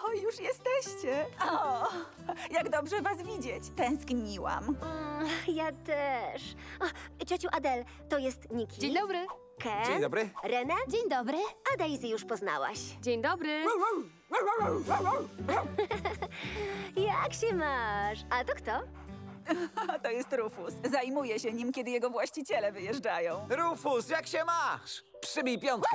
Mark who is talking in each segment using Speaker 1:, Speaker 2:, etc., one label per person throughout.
Speaker 1: O, już jesteście. O, jak dobrze was widzieć. Tęskniłam.
Speaker 2: Ja też. O, ciociu Adel, to jest Niki.
Speaker 3: Dzień dobry.
Speaker 2: Ken.
Speaker 4: Dzień dobry.
Speaker 2: Renę.
Speaker 3: Dzień dobry.
Speaker 2: A Daisy już poznałaś.
Speaker 3: Dzień dobry.
Speaker 2: Jak się masz? A to kto?
Speaker 1: To jest Rufus. Zajmuje się nim, kiedy jego właściciele wyjeżdżają.
Speaker 4: Rufus, jak się masz? Przybij piątkę.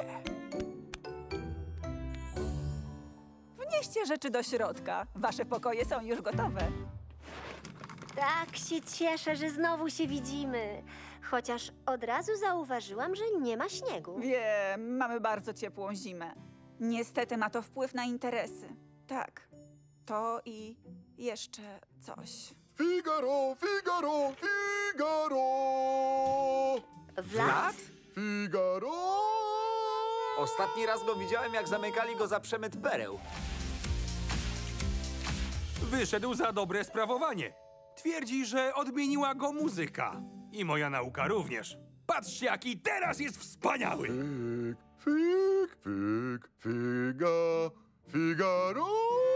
Speaker 1: Wnieście rzeczy do środka. Wasze pokoje są już gotowe.
Speaker 2: Tak się cieszę, że znowu się widzimy. Chociaż od razu zauważyłam, że nie ma śniegu.
Speaker 1: Wiem, mamy bardzo ciepłą zimę. Niestety ma to wpływ na interesy. Tak, to i jeszcze coś.
Speaker 5: Figaro, Figaro, Figaro!
Speaker 2: Vlad?
Speaker 5: Figaro!
Speaker 4: Ostatni raz go widziałem, jak zamykali go za przemyt pereł.
Speaker 6: Wyszedł za dobre sprawowanie. Twierdzi, że odmieniła go muzyka. I moja nauka również. Patrzcie, jaki teraz jest wspaniały!
Speaker 5: Figaro!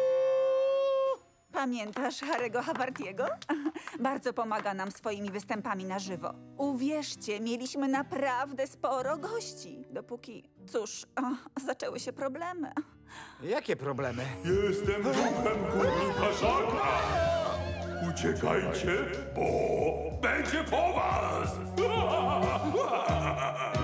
Speaker 1: Pamiętasz Harry'ego Havartiego? Bardzo pomaga nam swoimi występami na żywo. Uwierzcie, mieliśmy naprawdę sporo gości. Dopóki, cóż, zaczęły się problemy.
Speaker 4: Jakie problemy?
Speaker 6: Jestem duchem górnikaszaka! Uciekajcie, bo będzie po was!